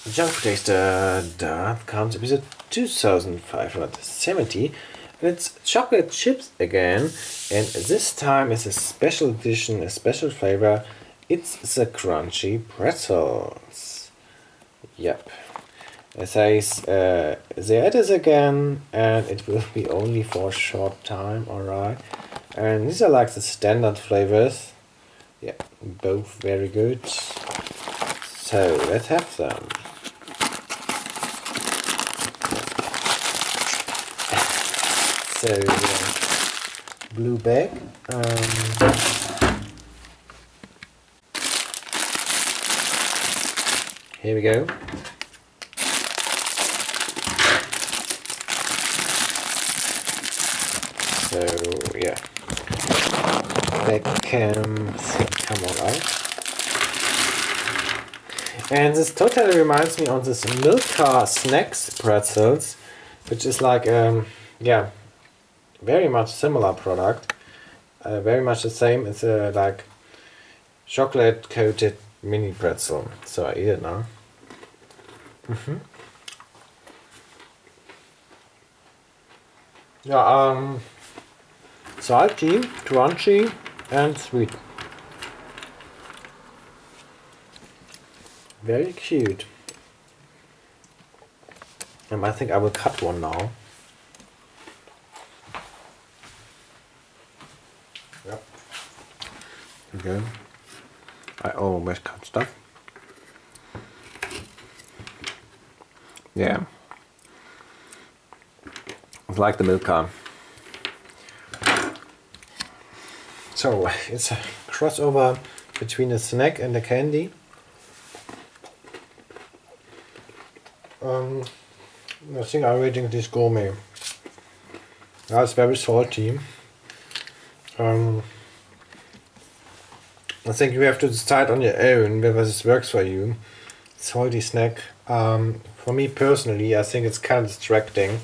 Junk Taster, that comes episode 2570, and it's chocolate chips again, and this time it's a special edition, a special flavor. It's the crunchy pretzels. Yep. It says there it is again, and it will be only for a short time, alright. And these are like the standard flavors. Yeah, both very good. So let's have them. So blue bag. Here we go. So yeah, they come all out. And this totally reminds me of this Milka Snacks pretzels, which is like yeah, very much similar product, very much the same. It's a like chocolate coated mini pretzel. So I eat it now. Yeah, salty, crunchy, and sweet. Very cute. And I think I will cut one now. Yep. Okay. I always cut stuff. Yeah. It's like the Milka. So it's a crossover between a snack and a candy. I think I'm rating this gourmet. Yeah, it's very salty. I think you have to decide on your own whether this works for you. Salty snack. For me personally, I think it's kind of distracting.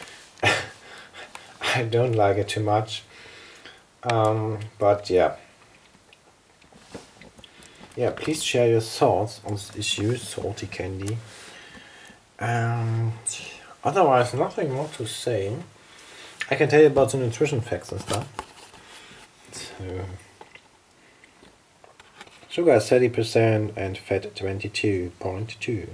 I don't like it too much. But yeah. Yeah, please share your thoughts on this issue, salty candy. And otherwise, nothing more to say. I can tell you about the nutrition facts and stuff. So, sugar is 30% and fat 22.2.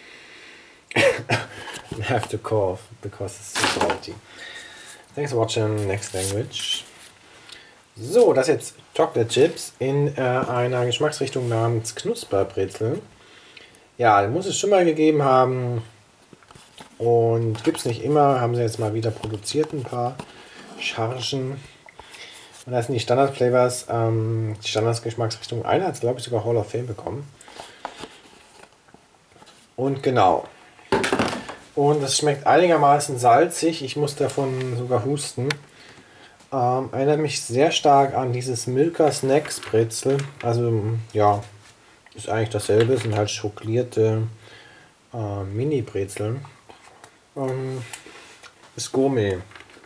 I have to cough because it's so salty. Thanks for watching. Next language. So, das jetzt Chocolate Chips in einer Geschmacksrichtung namens Knusperbrezel. Ja, den muss es schon mal gegeben haben. Und gibt es nicht immer, haben sie jetzt mal wieder produziert, ein paar Chargen. Und das sind die Standard-Flavors, die Standards-Geschmacksrichtung. Einer hat es, glaube ich, sogar Hall of Fame bekommen. Und genau. Und es schmeckt einigermaßen salzig. Ich muss davon sogar husten. Erinnert mich sehr stark an dieses Milka Snacks Brezel. Also, ja, ist eigentlich dasselbe. Sind halt schokolierte Mini-Brezeln. Ist Gourmet.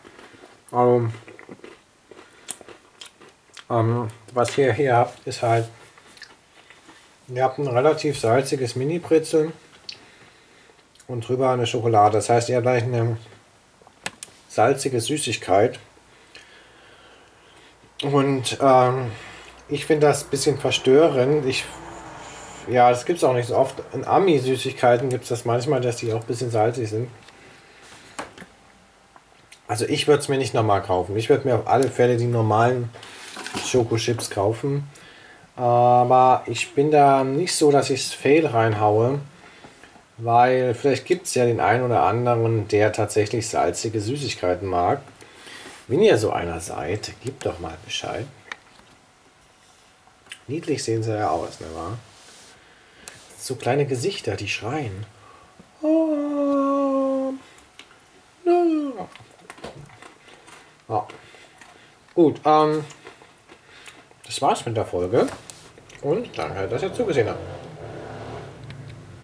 Was ihr hier habt, ist halt, ihr habt ein relativ salziges Mini-Brezel und drüber eine Schokolade. Das heißt, ihr habt gleich eine salzige Süßigkeit. Und ich finde das ein bisschen verstörend. Ja, das gibt es auch nicht so oft. In Ami-Süßigkeiten gibt es das manchmal, dass die auch ein bisschen salzig sind. Also ich würde es mir nicht nochmal kaufen. Ich würde mir auf alle Fälle die normalen Schokochips kaufen. Aber ich bin da nicht so, dass ich es fail reinhaue. Weil vielleicht gibt es ja den einen oder anderen, der tatsächlich salzige Süßigkeiten mag. Wenn ihr so einer seid, gebt doch mal Bescheid. Niedlich sehen sie ja aus, ne wahr? So kleine Gesichter, die schreien. Oh, no. Ja. Gut, das war's mit der Folge. Und danke, dass ihr zugesehen habt.